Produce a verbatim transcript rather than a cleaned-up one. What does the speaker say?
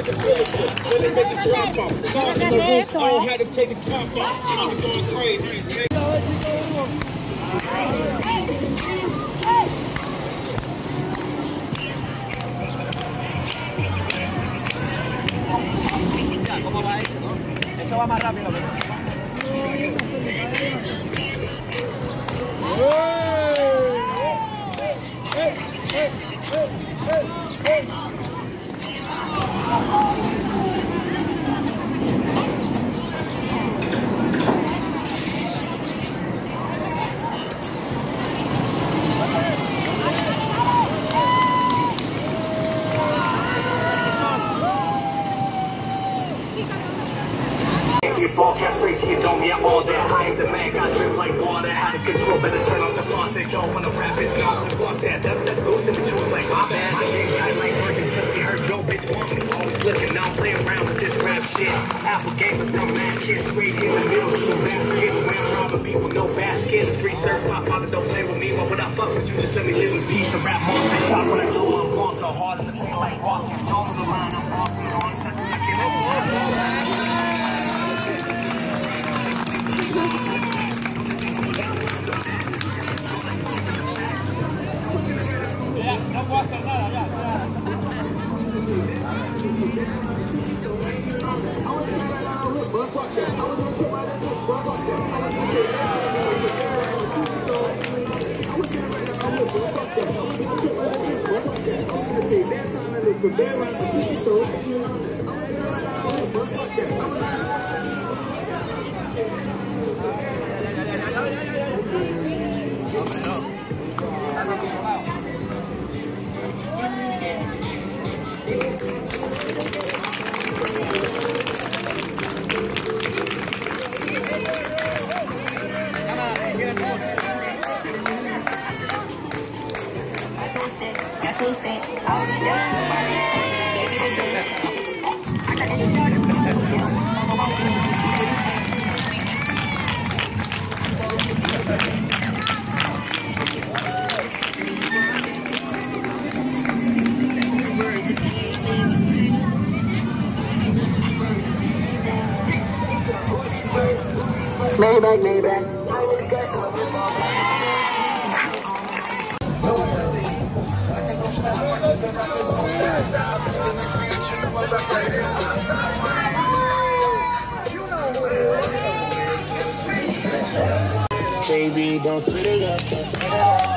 like a dealership. Then they make the drop off. Stars in the roof. I don't have to take a top off. I'm going crazy. ¿Cómo va eso, no? Eso va más rápido que Broadcast straight to your dome, yeah, all that. I am the man, got drip like water. Out of control, better turn off the faucet. Y'all wanna rap his nonsense, fuck that. That, that goes in the truth like my bad. I ain't guy like working cause we heard yo bitch want me. Always looking, now I'm playing around with this rap shit. Apple gamers, dumb mad kids, straight in the middle, shoot basket. When robbing people, no basket. Street surf, pop out, don't play with me. Why would I fuck with you? Just let me live in peace. The rap monster shot when I know I'm gone so hard in the pain like walking. Over the line, I'm bossing on. It's not looking at no puedo hacer nada, ya, ya. Maybach, Maybach. Baby, don't spit it up, don't spit it up.